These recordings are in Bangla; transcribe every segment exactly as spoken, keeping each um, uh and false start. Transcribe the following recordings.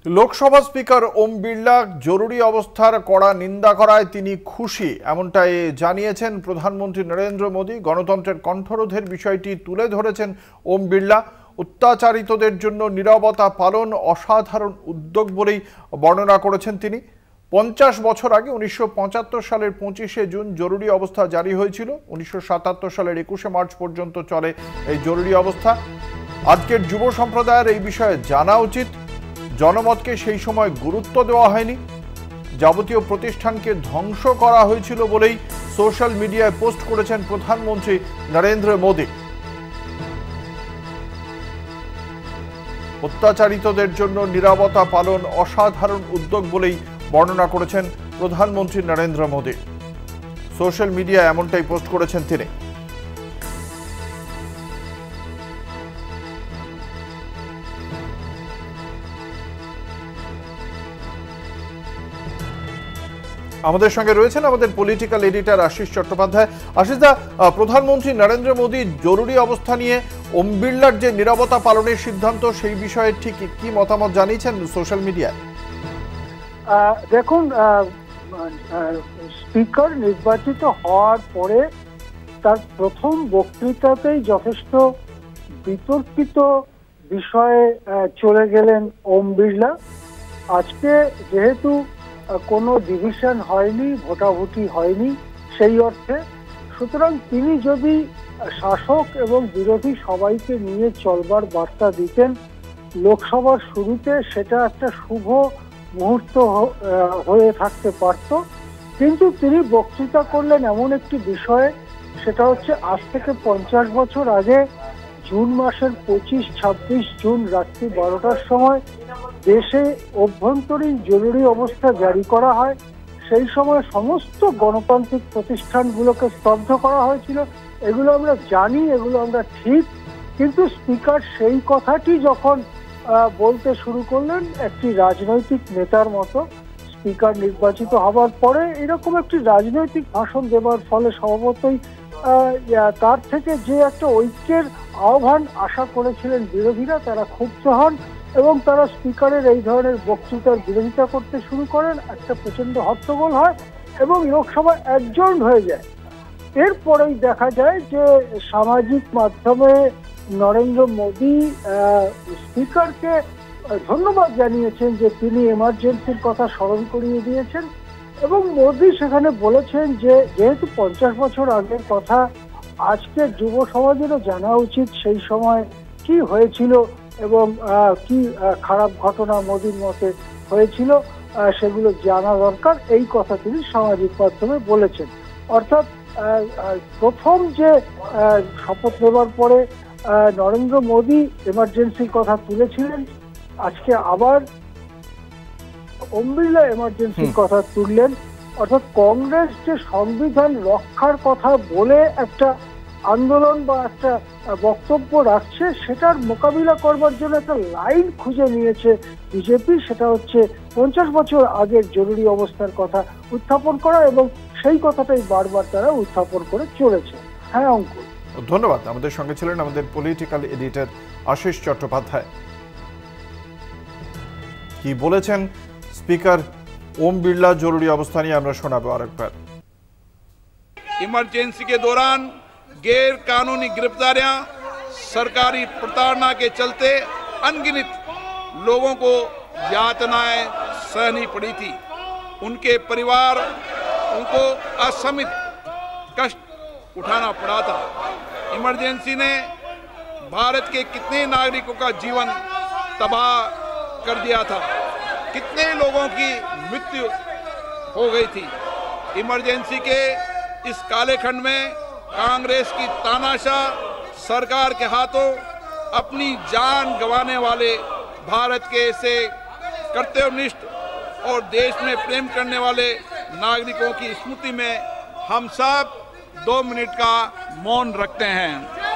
লোকসভা স্পিকার ওম বিড়লা জরুরি অবস্থার কড়া নিন্দা করায় তিনি খুশি এমনটাই জানিয়েছেন প্রধানমন্ত্রী নরেন্দ্র মোদী। গণতন্ত্রের কণ্ঠরোধের বিষয়টি তুলে ধরেছেন ওম বিড়লা। অত্যাচারিতদের জন্য নীরবতা পালন অসাধারণ উদ্যোগ বলেই বর্ণনা করেছেন তিনি। পঞ্চাশ বছর আগে উনিশশো পঁচাত্তর সালের পঁচিশে জুন জরুরি অবস্থা জারি হয়েছিল। উনিশশো সাতাত্তর সালের একুশে মার্চ পর্যন্ত চলে এই জরুরি অবস্থা। আজকের যুব সম্প্রদায়ের এই বিষয়ে জানা উচিত। জনমতকে সেই সময় গুরুত্ব দেওয়া হয়নি, যাবতীয় প্রতিষ্ঠানকে ধ্বংস করা হয়েছিল বলেই সোশ্যাল মিডিয়ায় পোস্ট করেছেন প্রধানমন্ত্রী নরেন্দ্র মোদী। অত্যাচারিতদের জন্য নীরবতা পালন অসাধারণ উদ্যোগ বলেই বর্ণনা করেছেন প্রধানমন্ত্রী নরেন্দ্র মোদী। সোশ্যাল মিডিয়ায় এমনটাই পোস্ট করেছেন তিনি। আমাদের সঙ্গে রয়েছেন আমাদের পলিটিক্যাল এডিটর আশিস চট্টোপাধ্যায়। আশিস দা, প্রধানমন্ত্রী নরেন্দ্র মোদী জরুরি অবস্থা নিয়ে ওম বিড়লার যে নীরবতা পালনের সিদ্ধান্ত, সেই বিষয়ে ঠিক কি মতামত জানিয়েছেন সোশ্যাল মিডিয়ায়? দেখুন, স্পিকার নির্বাচিত হওয়ার পরে তার প্রথম বক্তৃতাতেই যথেষ্ট বিতর্কিত বিষয়ে চলে গেলেন ওম বিড়লা। আজকে যেহেতু কোনো ডিভিশন হয়নি, ভোটাভুটি হয়নি সেই অর্থে, সুতরাং তিনি যদি শাসক এবং বিরোধী সবাইকে নিয়ে চলবার বার্তা দিতেন লোকসভার শুরুতে, সেটা একটা শুভ মুহূর্ত হয়ে থাকতে পারত। কিন্তু তিনি বক্তৃতা করলেন এমন একটি বিষয়ে, সেটা হচ্ছে আজ থেকে পঞ্চাশ বছর আগে জুন মাসের পঁচিশ ছাব্বিশ জুন রাত্রি বারোটার সময় দেশে অভ্যন্তরীণ জরুরি অবস্থা জারি করা হয়। সেই সময় সমস্ত গণতান্ত্রিক প্রতিষ্ঠানগুলোকে স্তব্ধ করা হয়েছিল। এগুলো আমরা জানি, এগুলো আমরা ঠিক। কিন্তু স্পিকার সেই কথাটি যখন বলতে শুরু করলেন একটি রাজনৈতিক নেতার মতো, স্পিকার নির্বাচিত হবার পরে এরকম একটি রাজনৈতিক ভাষণ দেবার ফলে স্বভাবতই তার থেকে যে একটা ঐক্যের আহ্বান আশা করেছিলেন বিরোধীরা, তারা ক্ষুব্ধ হন এবং তারা স্পিকারের এই ধরনের বক্তৃতার বিরোধিতা করতে শুরু করেন। একটা প্রচন্ড হট্টগোল হয় এবং লোকসভা অ্যাডজর্ন হয়ে যায়। এরপরেই দেখা যায় যে সামাজিক মাধ্যমে নরেন্দ্র মোদী স্পিকারকে ধন্যবাদ জানিয়েছেন যে তিনি এমার্জেন্সির কথা স্মরণ করিয়ে দিয়েছেন এবং মোদী সেখানে বলেছেন যে যেহেতু পঞ্চাশ বছর আগের কথা, আজকে যুব সমাজেরও জানা উচিত সেই সময় কি হয়েছিল এবং কি খারাপ ঘটনা মোদীর মতে হয়েছিল, সেগুলো জানা দরকার। এই কথা তিনি সামাজিক মাধ্যমে বলেছেন। অর্থাৎ প্রথম যে শপথ নেবার পরে নরেন্দ্র মোদী এমার্জেন্সির কথা তুলেছিলেন, আজকে আবার ওম বিড়লা এমার্জেন্সির কথা তুললেন। অর্থাৎ কংগ্রেস যে সংবিধান রক্ষার কথা বলে একটা আন্দোলন বা একটা বক্তব্য রাখছে, সেটার মোকাবিলা করবার জন্য একটা লাইন খুঁজে নিয়েছে বিজেপি। সেটা হচ্ছে পঞ্চাশ বছর আগের জরুরি অবস্থার কথা উত্থাপন করা এবং সেই কথাটাই বারবার তারা উত্থাপন করে চলেছে। হ্যাঁ অঙ্কুর, ধন্যবাদ। আমাদের সঙ্গে ছিলেন আমাদের পলিটিক্যাল এডিটর আশিস চট্টোপাধ্যায়। কি বলেছেন স্পিকার ओम बिरला जरूरी अवस्था नहीं আমরা শোনাবো আরেকবার। इमरजेंसी के दौरान गैर कानूनी गिरफ्तारियां, सरकारी प्रताड़ना के चलते अनगिनत लोगों को यातनाएं सहनी पड़ी थी। उनके परिवार उनको असमित कष्ट उठाना पड़ा था। इमरजेंसी ने भारत के कितने नागरिकों का जीवन तबाह कर दिया था, कितने लोगों की मृत्यु हो गई थी। इमरजेंसी के इस काले खंड में कांग्रेस की तानाशाह सरकार के हाथों अपनी जान गंवाने वाले भारत के ऐसे कर्तव्यनिष्ठ और देश में प्रेम करने वाले नागरिकों की स्मृति में हम सब दो मिनट का मौन रखते हैं।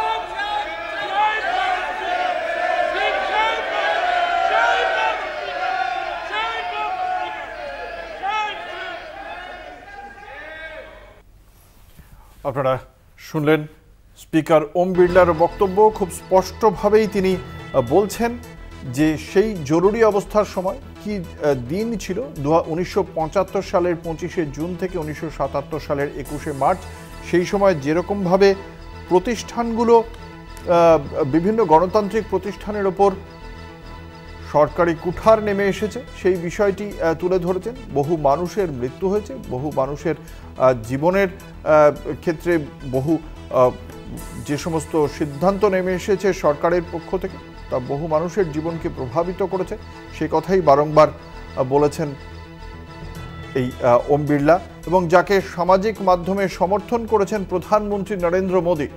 আপনারা শুনলেন স্পিকার ওম বিড়লার বক্তব্য। খুব স্পষ্টভাবেই তিনি বলছেন যে সেই জরুরি অবস্থার সময় কি দিন ছিল উনিশশো পঁচাত্তর সালের পঁচিশে জুন থেকে উনিশশো সাতাত্তর সালের একুশে মার্চ, সেই সময় যেরকমভাবে প্রতিষ্ঠানগুলো বিভিন্ন গণতান্ত্রিক প্রতিষ্ঠানের ওপর সরকারি কুঠার নেমে এসেছে সেই বিষয়টি তুলে ধরেছেন। বহু মানুষের মৃত্যু হয়েছে, বহু মানুষের জীবনের ক্ষেত্রে বহু যে সমস্ত সিদ্ধান্ত নেমে এসেছে সরকারের পক্ষ থেকে তা বহু মানুষের জীবনকে প্রভাবিত করেছে, সে কথাই বারংবার বলেছেন এই ওম বিড়লা, এবং যাকে সামাজিক মাধ্যমে সমর্থন করেছেন প্রধানমন্ত্রী নরেন্দ্র মোদী।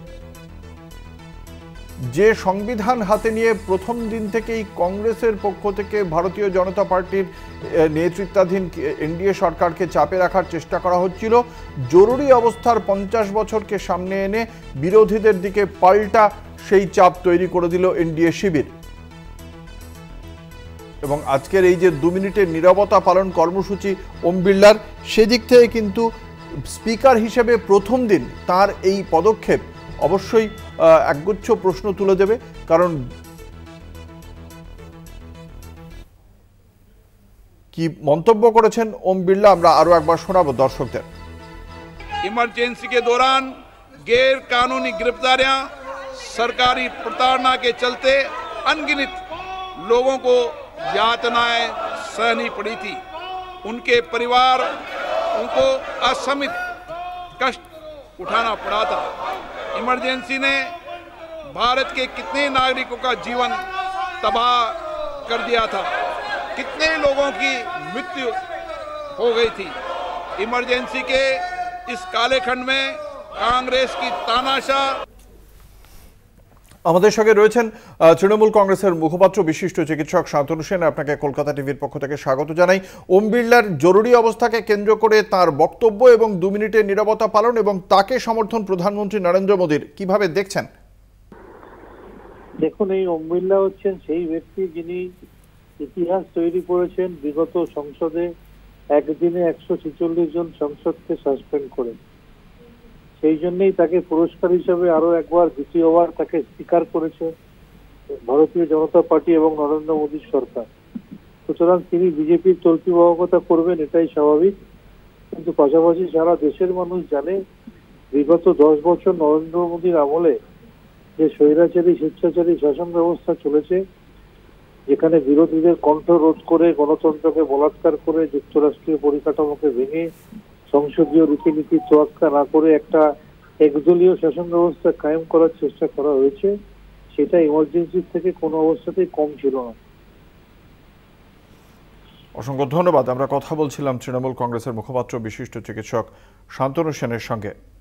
যে সংবিধান হাতে নিয়ে প্রথম দিন থেকেই কংগ্রেসের পক্ষ থেকে ভারতীয় জনতা পার্টির নেতৃত্বাধীন এনডিএ সরকারকে চাপে রাখার চেষ্টা করা হচ্ছিল, জরুরি অবস্থার পঞ্চাশ বছরকে সামনে এনে বিরোধীদের দিকে পাল্টা সেই চাপ তৈরি করে দিল এনডিএ শিবির। এবং আজকের এই যে দু মিনিটের নীরবতা পালন কর্মসূচি ওম বিড়লার, সেদিক থেকে কিন্তু স্পিকার হিসেবে প্রথম দিন তার এই পদক্ষেপ অবশ্যই একগুচ্ছ প্রশ্ন তুলে দেবে। কারণ কি মন্তব্য করেছেন ওম বিড়লা আমরা আরো একবার শোনাবো দর্শকদের। इमरजेंसी के दौरान गैर कानूनी गिरफ्तारियां, सरकारी प्रताड़ना के चलते अनगिनत लोगों को यातनाएं सहनी पड़ी थी। उनके परिवार उनको असमित कष्ट उठाना पड़ा था। इमरजेंसी ने भारत के कितने नागरिकों का जीवन तबाह कर दिया था, कितने लोगों की मृत्यु हो गई थी। इमरजेंसी के इस काले खंड में कांग्रेस की तानाशाह। আমাদের সঙ্গে রয়েছেন তৃণমূল কংগ্রেসের মুখপাত্র বিশিষ্ট চিকিৎসক শান্তনু সেন। আপনাকে কলকাতা টিভির পক্ষ থেকে স্বাগত জানাই। ওম বিড়লার জরুরি অবস্থাকে কেন্দ্র করে তার বক্তব্য এবং দু মিনিটের নীরবতা পালন এবং তাকে সমর্থন প্রধানমন্ত্রী নরেন্দ্র মোদীর, কিভাবে দেখছেন? দেখুন, এই ওম বিড়লা হচ্ছেন সেই ব্যক্তি যিনি ইতিহাস তৈরি করেছেন বিগত সংসদে একদিনে একশো ছেচল্লিশ জন সংসদকে সাসপেন্ড করে। সেই জন্যই তাকে পুরস্কার হিসেবে আরো একবার দ্বিতীয়বার তাকে স্বীকার করেছে ভারতীয় জনতা পার্টি এবং নরেন্দ্র মোদীর সরকার। সুতরাং তিনি বিজেপির তল্পিবাহকতা করবেন এটাই স্বাভাবিক, কিন্তু পাশাপাশি সারা দেশের মানুষ জানে বিগত দশ বছর নরেন্দ্র মোদীর আমলে যে স্বৈরাচারী স্বেচ্ছাচারী শাসন ব্যবস্থা চলেছে, যেখানে বিরোধীদের কণ্ঠ রোধ করে গণতন্ত্রকে বলাৎকার করে যুক্তরাষ্ট্রীয় পরিকাঠামোকে ভেঙে সংসদীয় রীতিনীতি তোয়াক্কা না করে একটা একদলীয় শাসন ব্যবস্থা কায়েম করার চেষ্টা করা হয়েছে, সেটা ইমার্জেন্সির থেকে কোনো অবস্থাতেই কম ছিল না। অসংখ্য ধন্যবাদ। আমরা কথা বলছিলাম তৃণমূল কংগ্রেসের মুখপাত্র বিশিষ্ট চিকিৎসক শান্তনু সেনের সঙ্গে।